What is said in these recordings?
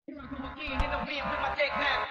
Here I go again in the wind with my deck now.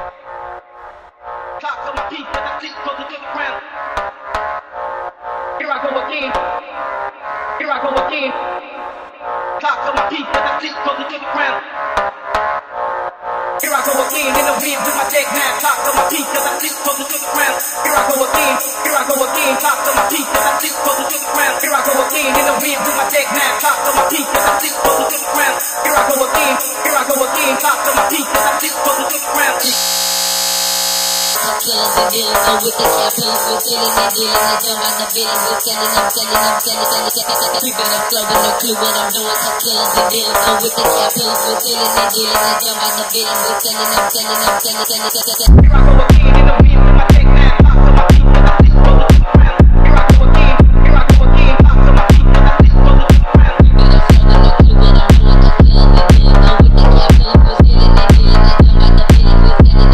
Clock on my feet as I sleep closer to the ground. Here I go again. Here I go again. Clock on my feet as I sleep closer to the ground. Here I go again in the wind with my deck now. Clock on my feet as I sleep closer to the ground. Here I go again. Here I go again. Clock on my feet as I sleep closer to the ground. Here I go again in the wind with my deck now. Clock on my feet as I sleep closer to the ground. Here I go again. Here I go again. Clock on my feet as I sleep closer to the ground. Killers and dealers, so with the captains, we're killing and dealing and jump out the buildings, we're selling, creeping, I'm flowing, no clue what I'm doing. So killers and dealers, so with the captains, we're killing and dealing and jump out the buildings, we're selling. Here I go again in the wind with my deck now, clock on my feet as I sleep closer to the ground. Here I go again, clock on my feet as I sleep closer to the ground. Creeping, I'm flowing, no clue what I'm doing. So killers and dealers, so with the captains, we're killing and dealing and jump out the buildings, we're selling.